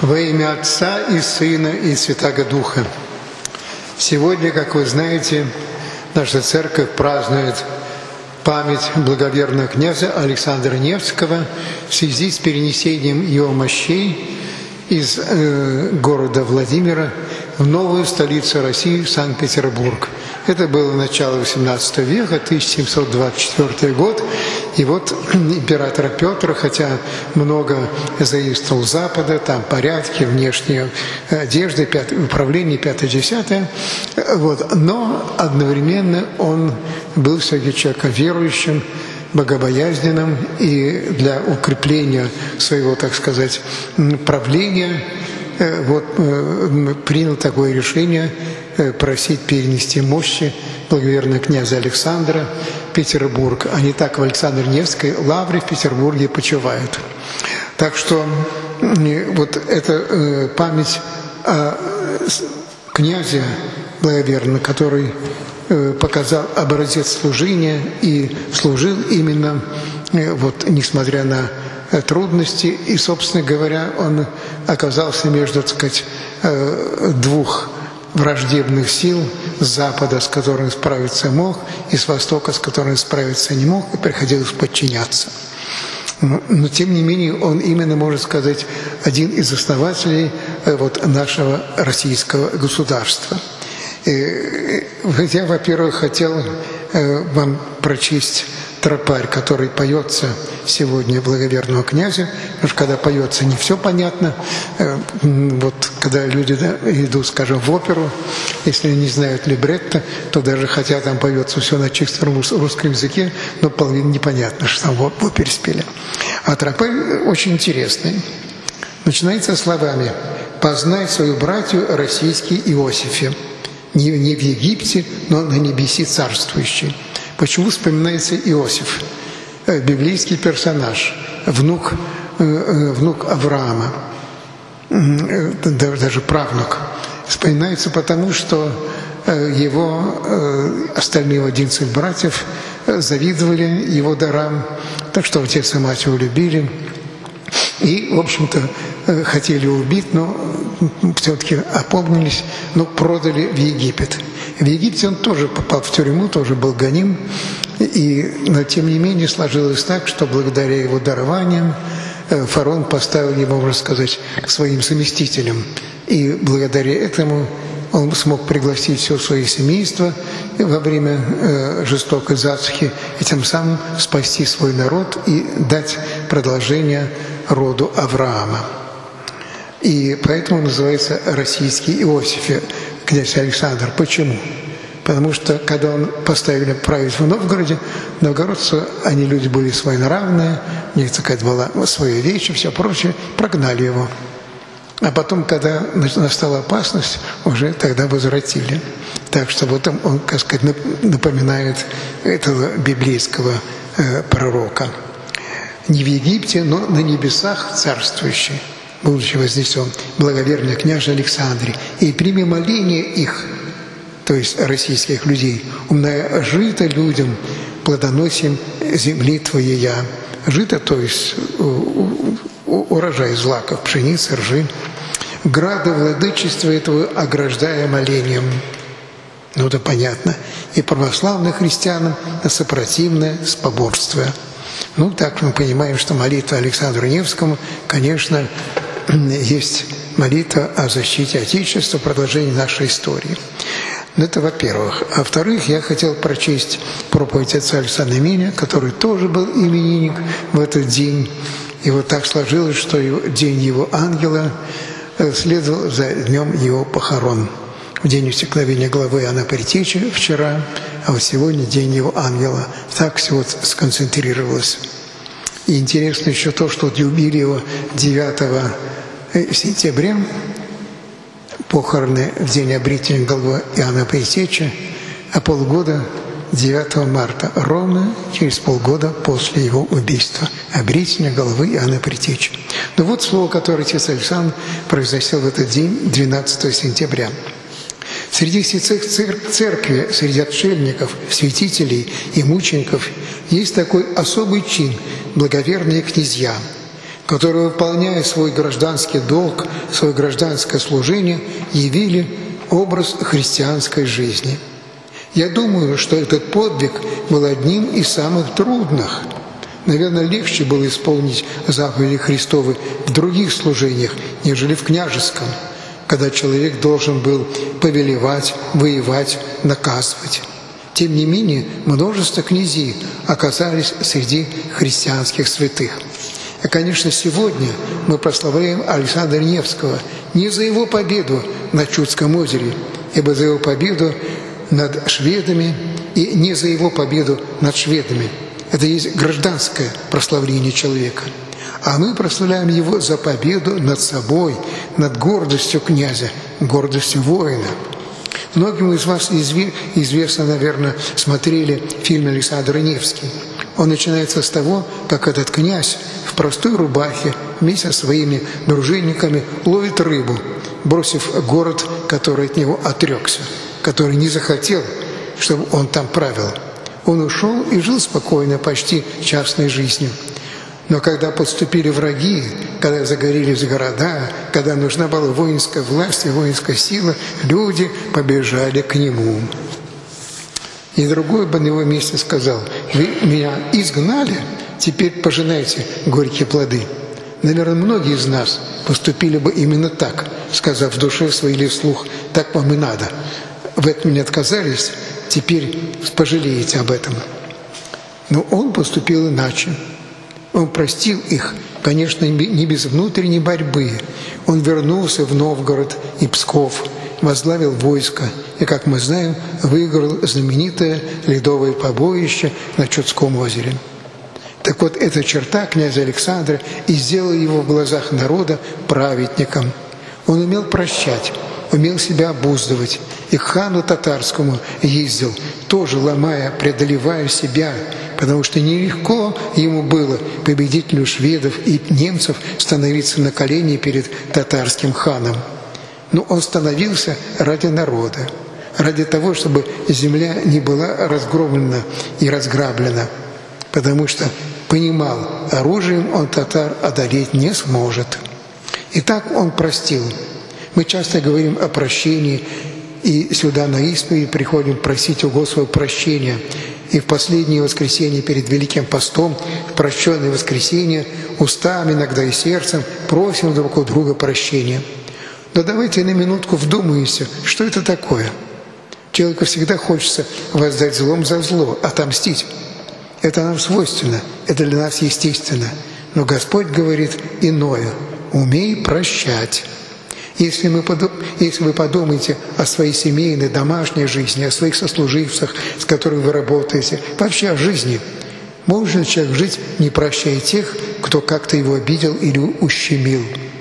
Во имя Отца и Сына и Святаго Духа. Сегодня, как вы знаете, наша церковь празднует память благоверного князя Александра Невского в связи с перенесением его мощей из города Владимира в новую столицу России, Санкт-Петербург. Это было начало XVIII века, 1724 год. И вот императора Петра, хотя много заимствовал Запада, там порядки, внешние одежды, управление 5-10, вот, но одновременно он был все-таки человеком верующим, богобоязненным, и для укрепления своего, так сказать, правления принял такое решение просить перенести мощи благоверного князя Александра в Петербург. Они так в Александро-Невской лавре в Петербурге почивают. Так что вот эта память о князе благоверного, который показал образец служения и служил именно, вот, несмотря на трудности, и, собственно говоря, он оказался между, так сказать, двух враждебных сил: с запада, с которым справиться мог, и с востока, с которым справиться не мог, и приходилось подчиняться. Но, тем не менее, он именно, можно сказать, один из основателей вот нашего российского государства. Я, во-первых, хотел вам прочесть тропарь, который поется сегодня благоверному князю, потому что когда поется, не все понятно. Вот когда люди идут, скажем, в оперу, если не знают либретто, то даже хотя там поется все на чистом русском языке, но половина непонятно, что там в опере спели. А тропарь очень интересный. Начинается словами: «Познай свою братью российский Иосифе, не в Египте, но на небеси царствующий». Почему вспоминается Иосиф? Библейский персонаж, внук Авраама, даже правнук. Вспоминается потому, что его остальные 11 братьев завидовали его дарам, так что отец и мать его любили. И, в общем-то, хотели убить, но все-таки опомнились, но продали в Египет. В Египте он тоже попал в тюрьму, тоже был гоним, но тем не менее сложилось так, что благодаря его дарованиям фараон поставил его, можно сказать, своим заместителем. И благодаря этому он смог пригласить все свое семейство во время жестокой засухи и тем самым спасти свой народ и дать продолжение роду Авраама. И поэтому называется российский Иосиф, князь Александр. Почему? Потому что, когда он поставили править в Новгороде, новгородцы, они люди были своенравные, у них такая была своя вещь и все прочее, прогнали его. А потом, когда настала опасность, уже тогда возвратили. Так что вот он, как сказать, напоминает этого библейского пророка. Не в Египте, но на небесах царствующий, будучи вознесен, благоверный княже Александре, и прими моление их, то есть российских людей, умная жито людям, плодоносим земли твоей. Жито, то есть урожай злаков, пшеницы, ржи. Града владычества этого ограждая молением. Ну да понятно. И православным христианам сопротивное споборство. Ну так мы понимаем, что молитва Александру Невскому, конечно, есть молитва о защите Отечества, продолжении нашей истории. Это во-первых. А во-вторых, я хотел прочесть проповедь отца Александра Миня, который тоже был именинник в этот день. И вот так сложилось, что день его ангела следовал за днем его похорон. В день усекновения главы Иоанна Предтечи вчера, а вот сегодня день его ангела. Так все вот сконцентрировалось. И интересно еще то, что убили его 9 сентября, похороны в день обретения головы Иоанна Предтечи, а полгода 9 марта, ровно через полгода после его убийства, обретения головы Иоанна Предтечи. Но вот слово, которое отец Александр произносил в этот день, 12 сентября. Среди всех церкви, среди отшельников, святителей и мучеников есть такой особый чин – благоверные князья, которые, выполняя свой гражданский долг, свое гражданское служение, явили образ христианской жизни. Я думаю, что этот подвиг был одним из самых трудных. Наверное, легче было исполнить заповеди Христовы в других служениях, нежели в княжеском, когда человек должен был повелевать, воевать, наказывать. Тем не менее, множество князей оказались среди христианских святых. И, конечно, сегодня мы прославляем Александра Невского не за его победу на Чудском озере, ибо за его победу над шведами и не за его победу над шведами. Это есть гражданское прославление человека. А мы прославляем его за победу над собой, над гордостью князя, гордостью воина. Многим из вас известно, наверное, смотрели фильм «Александр Невский». Он начинается с того, как этот князь в простой рубахе вместе со своими дружинниками ловит рыбу, бросив город, который от него отрекся, который не захотел, чтобы он там правил. Он ушел и жил спокойно, почти частной жизнью. Но когда подступили враги, когда загорелись города, когда нужна была воинская власть и воинская сила, люди побежали к нему. И другой бы на его месте сказал: «Вы меня изгнали, теперь пожинайте горькие плоды». Наверное, многие из нас поступили бы именно так, сказав в душе своей или вслух: «Так вам и надо. Вы от меня отказались, теперь пожалеете об этом». Но он поступил иначе. Он простил их, конечно, не без внутренней борьбы. Он вернулся в Новгород и Псков, возглавил войско и, как мы знаем, выиграл знаменитое ледовое побоище на Чудском озере. Так вот, эта черта князя Александра и сделала его в глазах народа праведником. Он умел прощать, умел себя обуздывать. И к хану татарскому ездил, тоже ломая, преодолевая себя, потому что нелегко ему было, победителю шведов и немцев, становиться на колени перед татарским ханом. Но он становился ради народа, ради того, чтобы земля не была разгромлена и разграблена, потому что понимал, оружием он татар одолеть не сможет. И так он простил. Мы часто говорим о прощении, и сюда на исповедь приходим просить у Господа прощения. И в последнее воскресенье перед Великим постом, в прощенное воскресенье, устами, иногда и сердцем просим друг у друга прощения. Но давайте на минутку вдумаемся, что это такое. Человеку всегда хочется воздать злом за зло, отомстить. Это нам свойственно, это для нас естественно. Но Господь говорит иное: умей прощать. Если вы подумаете о своей семейной, домашней жизни, о своих сослуживцах, с которыми вы работаете, вообще о жизни, может ли человек жить, не прощая тех, кто как-то его обидел или ущемил?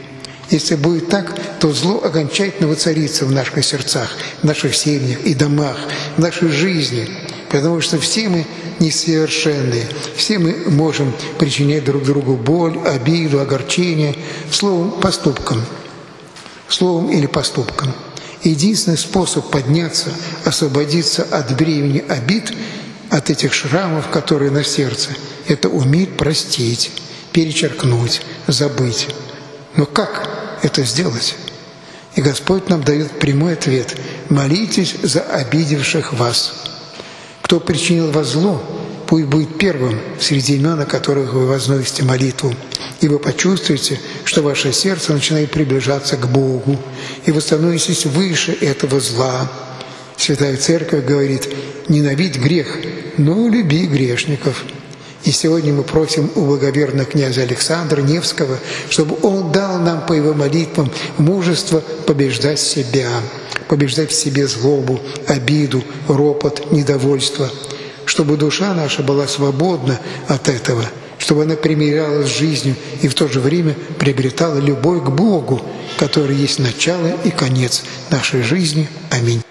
Если будет так, то зло окончательно воцарится в наших сердцах, в наших семьях и домах, в нашей жизни, потому что все мы несовершенные, все мы можем причинять друг другу боль, обиду, огорчение, словом, поступком. Словом или поступком. Единственный способ подняться, освободиться от бремени обид, от этих шрамов, которые на сердце, это уметь простить, перечеркнуть, забыть. Но как это сделать? И Господь нам дает прямой ответ: молитесь за обидевших вас. Кто причинил вас зло, пусть будет первым среди имен, о которых вы возносите молитву. И вы почувствуете, что ваше сердце начинает приближаться к Богу, и вы становитесь выше этого зла. Святая Церковь говорит: ненавидь грех, но люби грешников. И сегодня мы просим у благоверного князя Александра Невского, чтобы он дал нам по его молитвам мужество побеждать себя, побеждать в себе злобу, обиду, ропот, недовольство, чтобы душа наша была свободна от этого, чтобы она примирялась с жизнью и в то же время приобретала любовь к Богу, который есть начало и конец нашей жизни. Аминь.